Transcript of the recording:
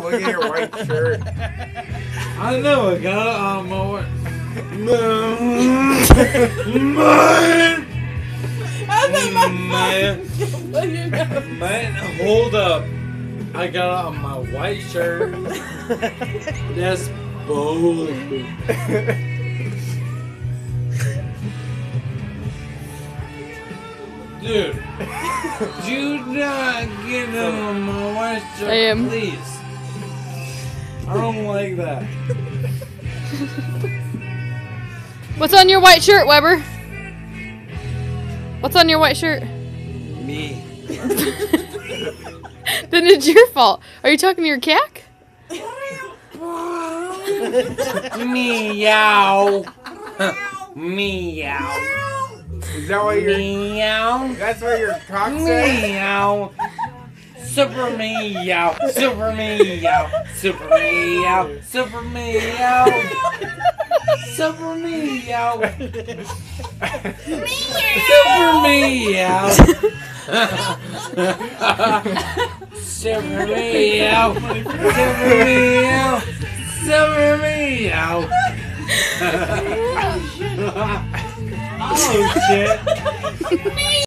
Look at your white shirt. I know, I got it on my white. Man, hold up. I got it on my white shirt. That's bold. Dude, do not get on my white shirt, please. I don't like that. What's on your white shirt, Weber? What's on your white shirt? Me. Then it's your fault. Are you talking to your cack? Meow. Meow. Is that what your meow? That's what your cock says? Meow. Super meow. Super meow. Super meow. Super meow. Super meow. Super meow. Super meow. Super meow. Super meow. Oh shit.